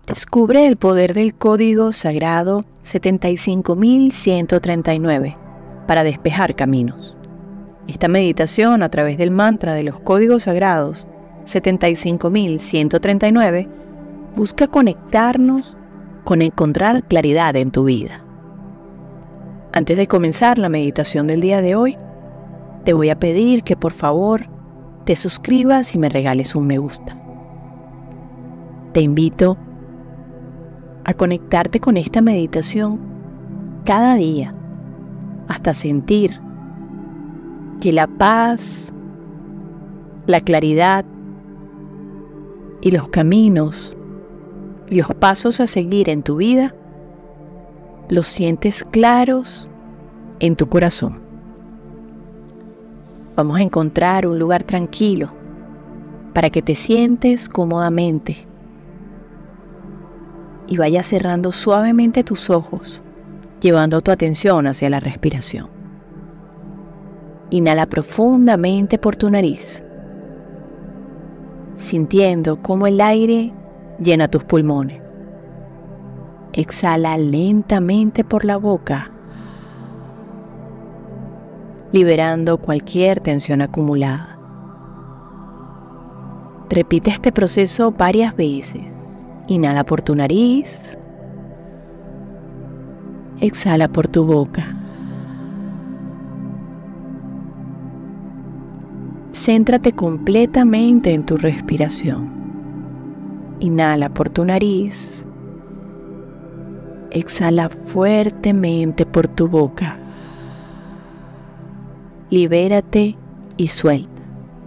Descubre el poder del código sagrado 75139 para despejar caminos. Esta meditación a través del mantra de los códigos sagrados 75139 busca conectarnos con encontrar claridad en tu vida. Antes de comenzar la meditación del día de hoy, te voy a pedir que por favor te suscribas y me regales un me gusta. Te invito a conectarte con esta meditación cada día hasta sentir que la paz, la claridad y los caminos y los pasos a seguir en tu vida los sientes claros en tu corazón. Vamos a encontrar un lugar tranquilo para que te sientes cómodamente y vayas cerrando suavemente tus ojos, llevando tu atención hacia la respiración. Inhala profundamente por tu nariz, sintiendo cómo el aire llena tus pulmones. Exhala lentamente por la boca, liberando cualquier tensión acumulada. Repite este proceso varias veces. Inhala por tu nariz, exhala por tu boca. Céntrate completamente en tu respiración. Inhala por tu nariz, exhala fuertemente por tu boca. Libérate y suelta.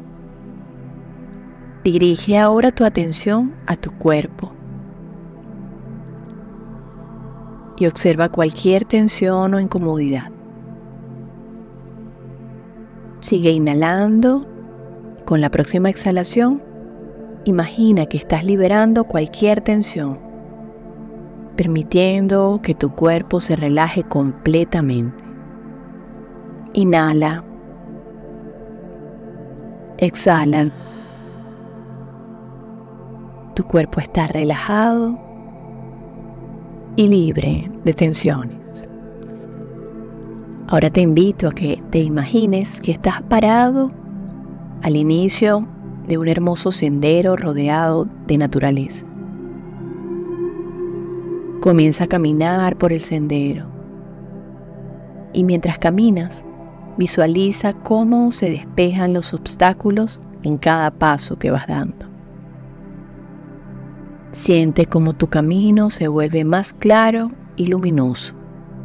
Dirige ahora tu atención a tu cuerpo y observa cualquier tensión o incomodidad. Sigue inhalando. Con la próxima exhalación, imagina que estás liberando cualquier tensión, permitiendo que tu cuerpo se relaje completamente. Inhala. Exhala. Tu cuerpo está relajado y libre de tensiones. Ahora te invito a que te imagines que estás parado al inicio de un hermoso sendero rodeado de naturaleza. Comienza a caminar por el sendero y mientras caminas, visualiza cómo se despejan los obstáculos en cada paso que vas dando. Siente cómo tu camino se vuelve más claro y luminoso.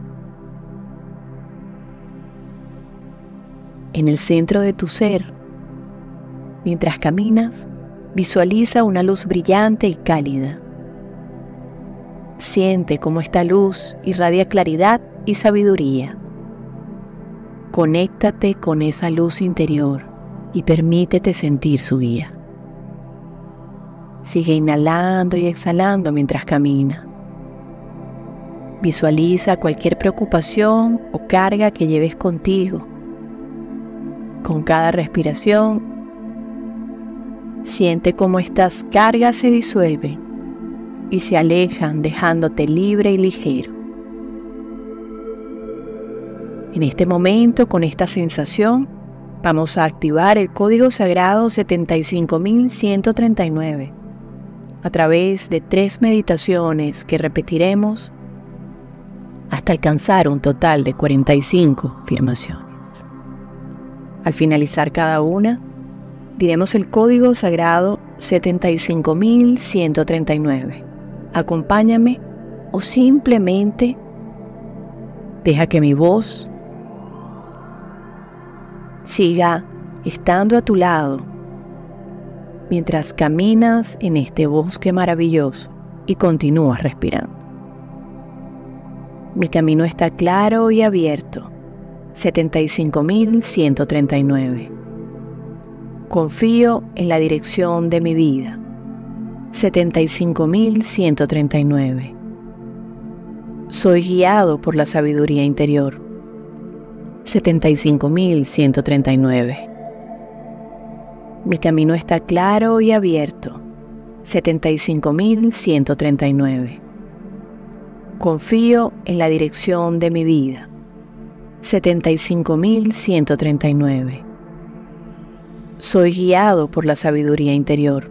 En el centro de tu ser, mientras caminas, visualiza una luz brillante y cálida. Siente cómo esta luz irradia claridad y sabiduría. Conéctate con esa luz interior y permítete sentir su guía. Sigue inhalando y exhalando mientras caminas. Visualiza cualquier preocupación o carga que lleves contigo. Con cada respiración, siente cómo estas cargas se disuelven y se alejan, dejándote libre y ligero. En este momento, con esta sensación, vamos a activar el código sagrado 75139 a través de 3 meditaciones que repetiremos hasta alcanzar un total de 45 afirmaciones. Al finalizar cada una, diremos el código sagrado 75139. Acompáñame o simplemente deja que mi voz siga estando a tu lado mientras caminas en este bosque maravilloso y continúas respirando. Mi camino está claro y abierto. 75139. Confío en la dirección de mi vida. 75139. Soy guiado por la sabiduría interior. 75139. Mi camino está claro y abierto. 75.139. Confío en la dirección de mi vida. 75.139. Soy guiado por la sabiduría interior.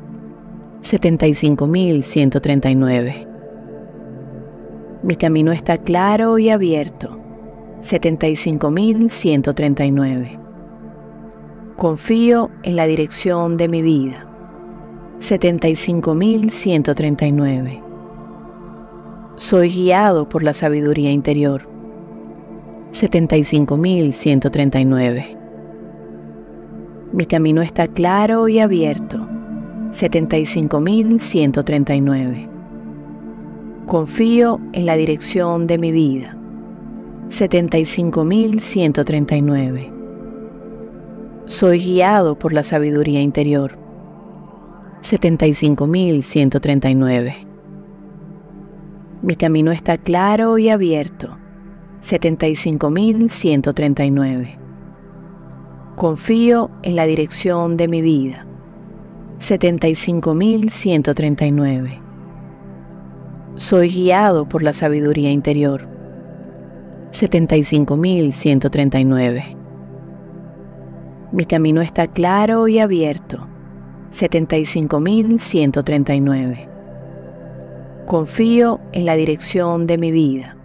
75.139. Mi camino está claro y abierto. 75.139. Confío en la dirección de mi vida. 75.139. Soy guiado por la sabiduría interior. 75.139. Mi camino está claro y abierto. 75.139. Confío en la dirección de mi vida. 75.139. Soy guiado por la sabiduría interior. 75.139. Mi camino está claro y abierto. 75.139. Confío en la dirección de mi vida. 75.139. Soy guiado por la sabiduría interior. 75.139. Mi camino está claro y abierto. 75.139. Confío en la dirección de mi vida.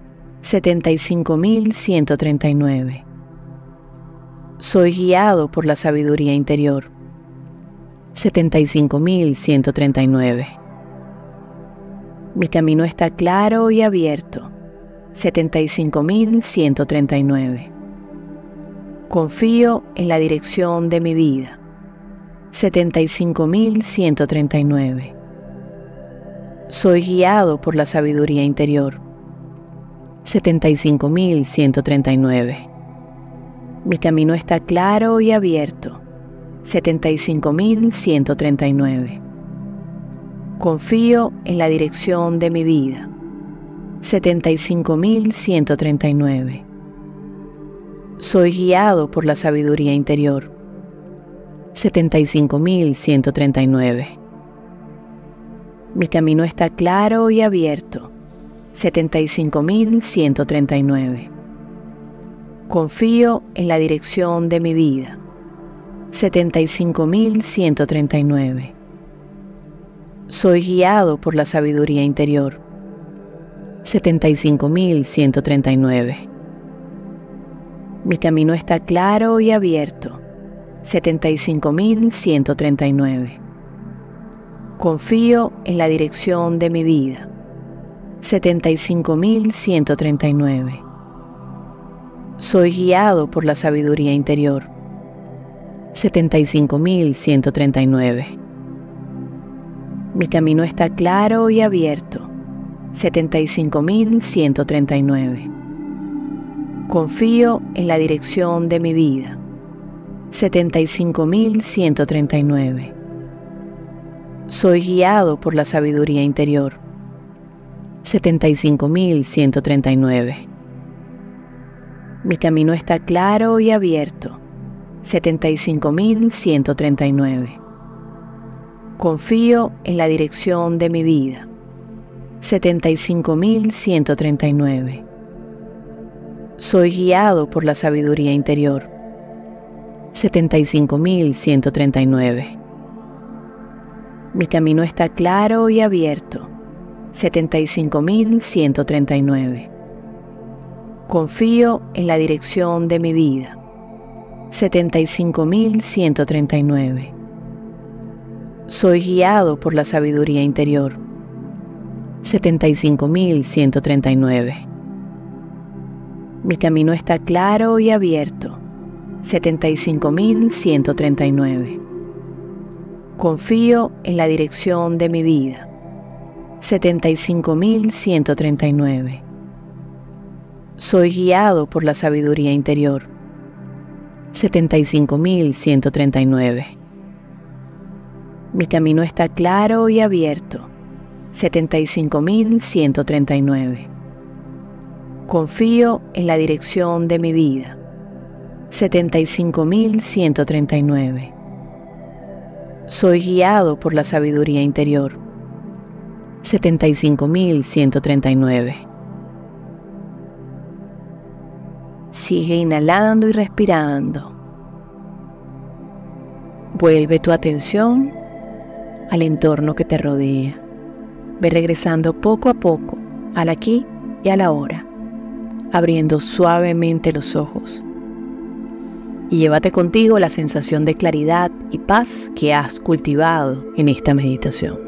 75.139. Soy guiado por la sabiduría interior. 75.139. Mi camino está claro y abierto. 75.139. Confío en la dirección de mi vida. 75.139. Soy guiado por la sabiduría interior. 75.139. Mi camino está claro y abierto. 75.139. Confío en la dirección de mi vida. 75.139. Soy guiado por la sabiduría interior. 75.139. Mi camino está claro y abierto. 75.139. Confío en la dirección de mi vida. 75.139. Soy guiado por la sabiduría interior. 75.139. Mi camino está claro y abierto. 75.139. Confío en la dirección de mi vida. 75.139. Soy guiado por la sabiduría interior. 75.139. Mi camino está claro y abierto. 75.139. Confío en la dirección de mi vida. 75.139. Soy guiado por la sabiduría interior. 75.139. Mi camino está claro y abierto. 75.139. Confío en la dirección de mi vida. 75.139. Soy guiado por la sabiduría interior. 75.139. Mi camino está claro y abierto. 75.139. Confío en la dirección de mi vida. 75.139. Soy guiado por la sabiduría interior. 75.139. Mi camino está claro y abierto. 75.139. Confío en la dirección de mi vida. 75.139. Soy guiado por la sabiduría interior. 75.139. Mi camino está claro y abierto. 75.139. Confío en la dirección de mi vida. 75.139. Soy guiado por la sabiduría interior. 75.139. Sigue inhalando y respirando. Vuelve tu atención al entorno que te rodea. Ve regresando poco a poco al aquí y a la ahora, abriendo suavemente los ojos. Y llévate contigo la sensación de claridad y paz que has cultivado en esta meditación.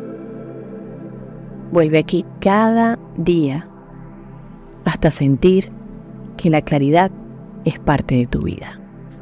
Vuelve aquí cada día hasta sentir que la claridad es parte de tu vida.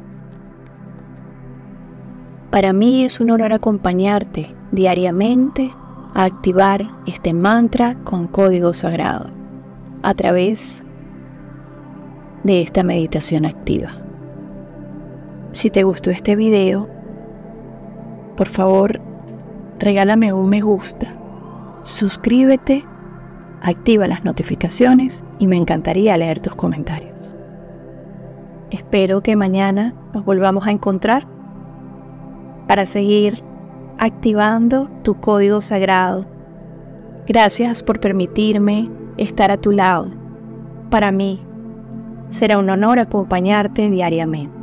Para mí es un honor acompañarte diariamente a activar este mantra con código sagrado a través de esta meditación activa. Si te gustó este video, por favor, regálame un me gusta, suscríbete, activa las notificaciones y me encantaría leer tus comentarios. Espero que mañana nos volvamos a encontrar para seguir activando tu código sagrado. Gracias por permitirme estar a tu lado. Para mí será un honor acompañarte diariamente.